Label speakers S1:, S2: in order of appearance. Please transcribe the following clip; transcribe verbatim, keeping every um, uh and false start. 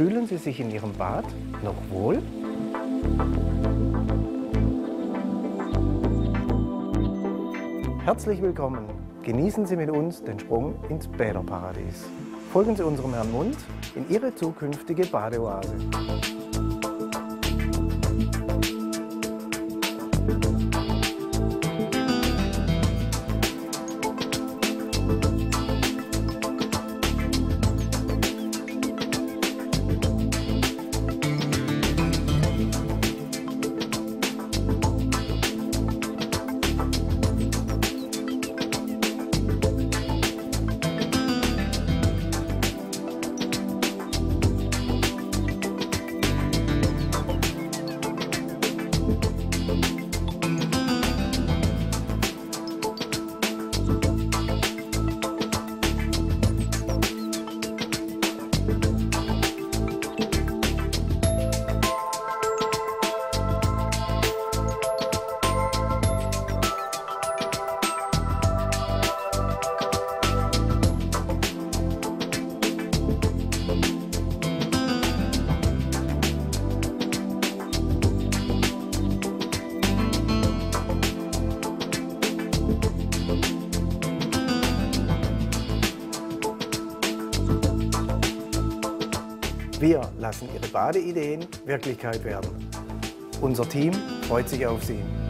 S1: Fühlen Sie sich in Ihrem Bad noch wohl? Herzlich willkommen! Genießen Sie mit uns den Sprung ins Bäderparadies. Folgen Sie unserem Herrn Mund in Ihre zukünftige Badeoase. Wir lassen Ihre Badeideen Wirklichkeit werden. Unser Team freut sich auf Sie.